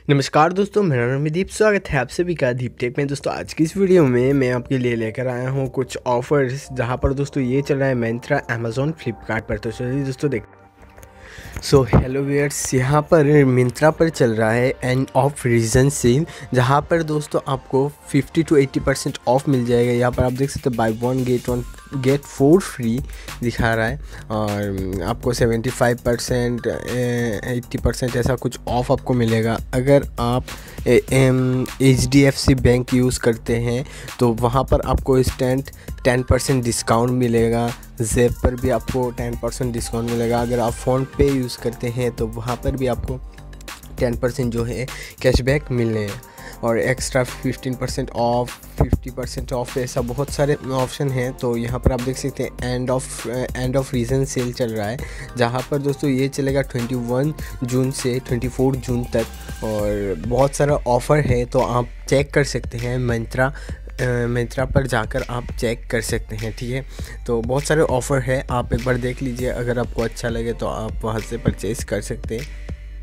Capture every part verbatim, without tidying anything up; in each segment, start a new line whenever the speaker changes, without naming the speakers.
नमस्कार दोस्तों, मेरा नाम है दीप। स्वागत है आप सभी का दीप टेक में। दोस्तों आज की इस वीडियो में मैं आपके लिए लेकर आया हूँ कुछ ऑफर्स, जहाँ पर दोस्तों ये चल रहा है मिंत्रा, अमेज़ॉन, फ्लिपकार्ट पर। तो चलिए दोस्तों देख सो हेलो व्यूअर्स, यहाँ पर मिंत्रा पर चल रहा है एंड ऑफ रीजन सेल, जहाँ पर दोस्तों आपको fifty to eighty percent off मिल जाएगा। यहाँ पर आप देख सकते हैं buy one get one get four free दिखा रहा है, और आपको seventy five percent eighty percent ऐसा कुछ ऑफ आपको मिलेगा। अगर आप H D F C bank use करते हैं तो वहाँ पर आपको इंस्टेंट टेन परसेंट डिस्काउंट मिलेगा। जेब पर भी आपको टेन परसेंट डिस्काउंट मिलेगा। अगर आप फ़ोन पे यूज़ करते हैं तो वहाँ पर भी आपको टेन परसेंट जो है कैशबैक मिलने हैं, और extra fifteen percent off, fifty percent off, ऐसा बहुत सारे ऑप्शन हैं। तो यहाँ पर आप देख सकते हैं end of end of season sale चल रहा है, जहाँ पर दोस्तों ये चलेगा इक्कीस जून से चौबीस जून तक, और बहुत सारा ऑफ़र है। तो आप चेक कर सकते हैं मिंत्रा मिंत्रा पर जाकर आप चेक कर सकते हैं, ठीक है। तो बहुत सारे ऑफ़र है, आप एक बार देख लीजिए। अगर आपको अच्छा लगे तो आप वहाँ से परचेज़ कर सकते हैं।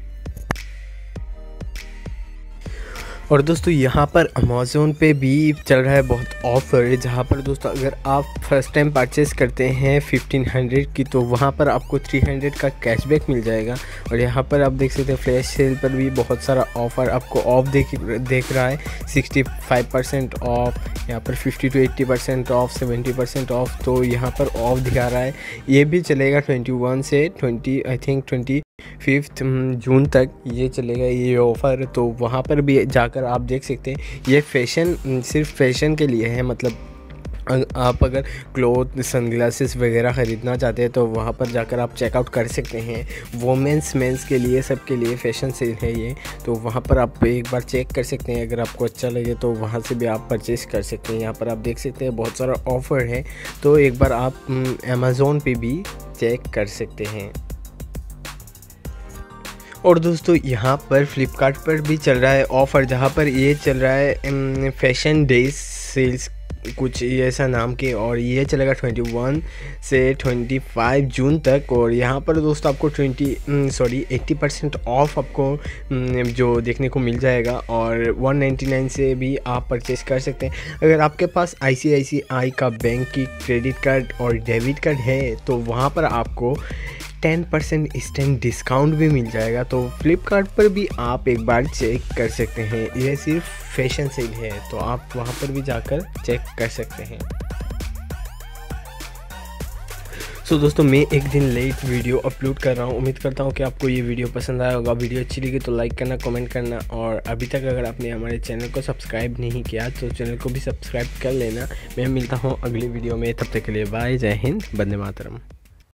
और दोस्तों यहाँ पर अमेज़ॉन पे भी चल रहा है बहुत ऑफ़र, जहाँ पर दोस्तों अगर आप फर्स्ट टाइम परचेज़ करते हैं फिफ्टीन हंड्रेड की, तो वहाँ पर आपको थ्री हंड्रेड का कैशबैक मिल जाएगा। और यहाँ पर आप देख सकते हैं फ्लैश सेल पर भी बहुत सारा ऑफ़र आपको ऑफ देख देख रहा है। सिक्सटी फाइव परसेंट ऑफ, यहाँ पर fifty to eighty percent off, seventy percent off, तो यहाँ पर ऑफ दिखा रहा है। ये भी चलेगा ट्वेंटी वन से twenty I think twenty fifth June तक ये चलेगा ये ऑफ़र। तो वहाँ पर भी जाकर आप देख सकते हैं। ये फैशन, सिर्फ फैशन के लिए है, मतलब आप अगर क्लोथ, सनग्लासेस वगैरह ख़रीदना चाहते हैं तो वहाँ पर जाकर आप चेकआउट कर सकते हैं। वोमेंस, मेंस के लिए, सबके लिए फ़ैशन सेल है ये। तो वहाँ पर आप एक बार चेक कर सकते हैं। अगर आपको अच्छा लगे तो वहाँ से भी आप परचेज़ कर सकते हैं। यहाँ पर आप देख सकते हैं बहुत सारा ऑफ़र है, तो एक बार आप अमेज़ॉन पे भी चेक कर सकते हैं। और दोस्तों यहाँ पर फ्लिपकार्ट पर भी चल रहा है ऑफ़र, जहाँ पर ये चल रहा है फैशन डेज सेल्स, कुछ ऐसा नाम के, और ये चलेगा इक्कीस से पच्चीस जून तक। और यहाँ पर दोस्तों आपको twenty sorry eighty percent off आपको जो देखने को मिल जाएगा, और वन नाइन्टी नाइन से भी आप परचेज़ कर सकते हैं। अगर आपके पास आई सी आई सी आई का बैंक की क्रेडिट कार्ड और डेबिट कार्ड है तो वहाँ पर आपको टेन परसेंट इंस्टेंट डिस्काउंट भी मिल जाएगा। तो फ्लिपकार्ट पर भी आप एक बार चेक कर सकते हैं। यह सिर्फ फैशन सेल है, तो आप वहां पर भी जाकर चेक कर सकते हैं। सो so, दोस्तों मैं एक दिन लेट वीडियो अपलोड कर रहा हूँ। उम्मीद करता हूँ कि आपको ये वीडियो पसंद आया होगा। वीडियो अच्छी लगी तो लाइक करना, कमेंट करना, और अभी तक अगर आपने हमारे चैनल को सब्सक्राइब नहीं किया तो चैनल को भी सब्सक्राइब कर लेना। मैं मिलता हूँ अगली वीडियो में, तब तक के लिए बाय, जय हिंद, वंदे मातरम।